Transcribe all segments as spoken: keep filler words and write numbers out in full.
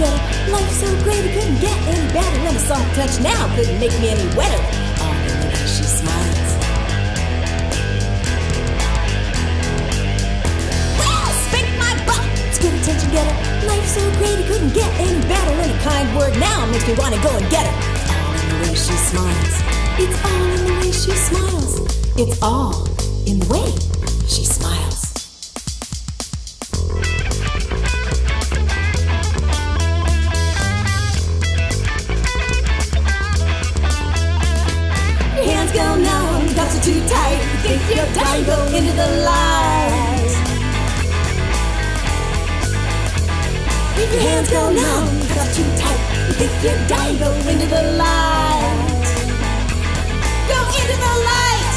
getter. Life's so great it couldn't get any better, and a soft touch now couldn't make me any wetter. All in the way she smiles. Well, spank my butt, it's good attention getter. Life's so great it couldn't get any better, and a kind word now makes me wanna go and get her. All in the way she smiles. It's all in the way she smiles. It's all in the way she smiles. Your hands go numb, cuffs are too tight. You think you're dying, go into the light. If your hands go numb, cuffs are too tight. You think you're dying, go into the light. Go into the light.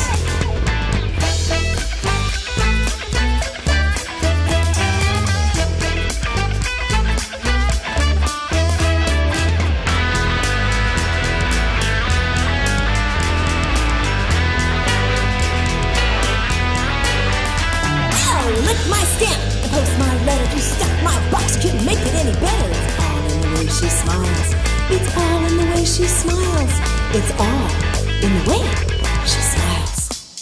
Well, lick my stamp and post my letter. You stuck my box, couldn't make it any better. It's all in the way she smiles. It's all in the way she smiles. It's all in the way she smiles.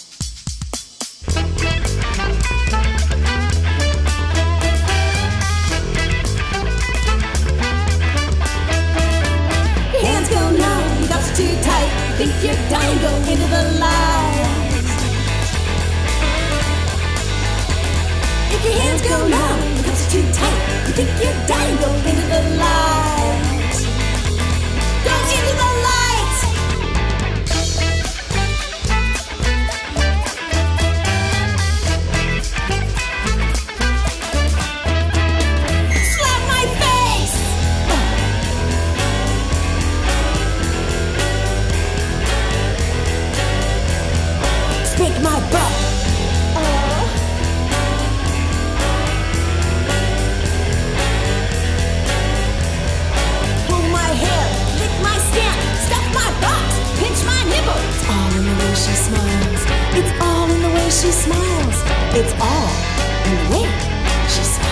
Your hands go numb, cuffs are too tight. Think you're dying, go into the light. If your hands go numb, cuffs are too tight. You think you're dying, go into the light. Go into the light. Slap my face. Spank my butt. Pull my hair, lick my stamp, stuff my box, pinch my nipple. It's all in the way she smiles. It's all in the way she smiles. It's all in the way she smiles.